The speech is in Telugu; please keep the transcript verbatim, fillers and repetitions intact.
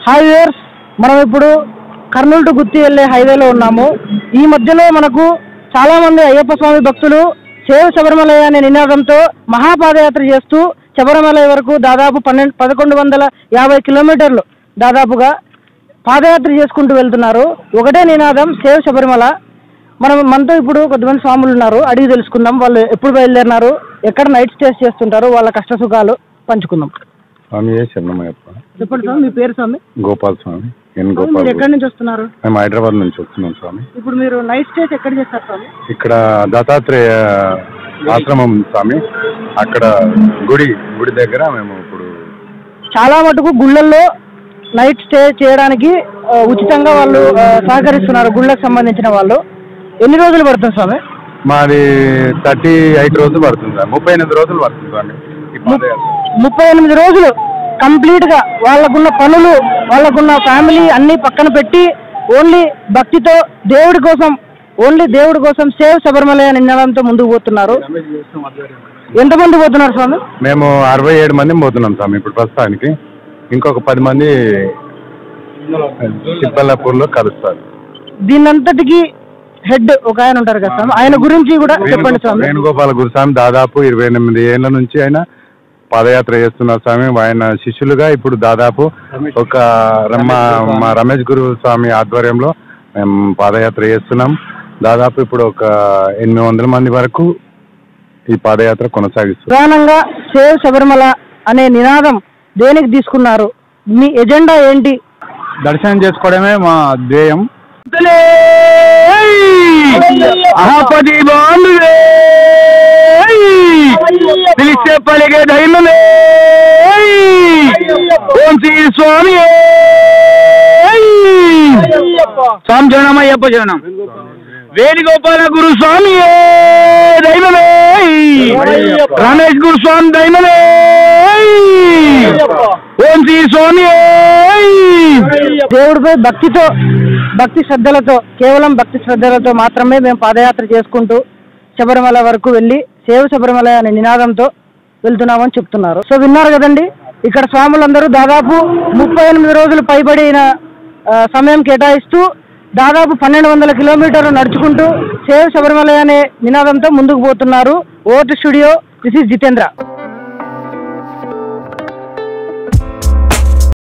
హాయ్ వ్యూయర్స్, మనం ఇప్పుడు కర్నూలు టు గుత్తి వెళ్ళే హైవేలో ఉన్నాము. ఈ మధ్యలో మనకు చాలా మంది అయ్యప్ప స్వామి భక్తులు సేవ్ శబరిమల అనే నినాదంతో మహాపాదయాత్ర చేస్తూ శబరిమల వరకు దాదాపు పన్నెండు పదకొండు వందల యాభై కిలోమీటర్లు దాదాపుగా పాదయాత్ర చేసుకుంటూ వెళ్తున్నారు. ఒకటే నినాదం, సేవ్ శబరిమల. మనం మనతో ఇప్పుడు కొంతమంది స్వాములు ఉన్నారు, అడిగి తెలుసుకుందాం. వాళ్ళు ఎప్పుడు బయలుదేరినారు, ఎక్కడ నైట్ స్టేస్ చేస్తుంటారు, వాళ్ళ కష్ట సుఖాలు పంచుకుందాం. స్వామి శరణమయ్యప్ప. చెప్పండి స్వామి, మీ పేరు స్వామి? గోపాల్ స్వామి. ఎన్ గోపాల్. ఎక్కడి నుంచి వస్తున్నారు? మేము హైదరాబాద్ నుంచి వస్తున్నాం స్వామి. ఇప్పుడు మీరు నైట్ స్టేస్ ఎక్కడ చేస్తారు స్వామి? ఇక్కడ దత్తాత్రేయ ఆశ్రమం స్వామి, అక్కడ గుడి గుడి దగ్గర మేము ఇప్పుడు చాలా మటుకు గుళ్ళల్లో నైట్ స్టే చేయడానికి ఉచితంగా వాళ్ళు సహకరిస్తున్నారు, గుళ్ళకు సంబంధించిన వాళ్ళు. ఎన్ని రోజులు పడుతుంది స్వామి? మాది థర్టీ ఎయిట్ రోజులు పడుతుంది సార్. ముప్పై ఎనిమిది రోజులు పడుతుంది స్వామి. ముప్పై ఎనిమిది రోజులు కంప్లీట్ గా వాళ్ళకున్న పనులు, వాళ్ళకున్న ఫ్యామిలీ అన్ని పక్కన పెట్టి ఓన్లీ భక్తితో దేవుడి కోసం, ఓన్లీ దేవుడి కోసం సేవ్ శబరిమల అనే నినాదంతో ముందుకు పోతున్నారు. ఎంతమంది పోతున్నారు స్వామి? మేము అరవై ఏడు మంది పోతున్నాం స్వామి ఇప్పుడు ప్రస్తుతానికి. ఇంకొక పది మంది చిక్కబల్లాపూర్ లో కలుస్తారు. దీనంతటికి హెడ్ ఒక ఆయన ఉంటారు కదా స్వామి, ఆయన గురించి కూడా చెప్పండి స్వామి. వేణుగోపాల గురుస్వామి దాదాపు ఇరవై ఎనిమిది ఏళ్ల నుంచి ఆయన పాదయాత్ర చేస్తున్నారు స్వామి. ఆయన శిష్యులుగా ఇప్పుడు దాదాపు ఒక మా మా రమేష్ గురు స్వామి ఆధ్వర్యంలో మేము పాదయాత్ర చేస్తున్నాం. దాదాపు ఇప్పుడు ఒక ఎనిమిది వందల మంది వరకు ఈ పాదయాత్ర కొనసాగిస్తారు. ప్రధానంగా సేవ్ శబరిమల అనే నినాదం దేనికి తీసుకున్నారు? మీ ఎజెండా ఏంటి? దర్శనం చేసుకోవడమే మా ధ్యేయం. పిలిస్తే పలిగే ధైర్యమే ఓం శ్రీ స్వామి. స్వామి జనం, అయ్యప్ప జనం. వేణుగోపాల గురు స్వామి దైవమే, రమేష్ గురు స్వామి దైవమే, ఓం శ్రీ స్వామి. దేవుడిపై భక్తితో, భక్తి శ్రద్ధలతో, కేవలం భక్తి శ్రద్ధలతో మాత్రమే మేము పాదయాత్ర చేసుకుంటూ శబరిమల వరకు వెళ్ళి సేవ్ శబరిమల అనే నినాదంతో వెళ్తున్నామని చెప్తున్నారు. సో విన్నారు కదండి, ఇక్కడ స్వాములందరూ దాదాపు ముప్పై ఎనిమిది రోజులు పైబడిన సమయం కేటాయిస్తూ దాదాపు పన్నెండు వందల కిలోమీటర్లు నడుచుకుంటూ సేవ్ శబరిమల అనే నినాదంతో ముందుకు పోతున్నారు. Over to studio, this is Jitendra.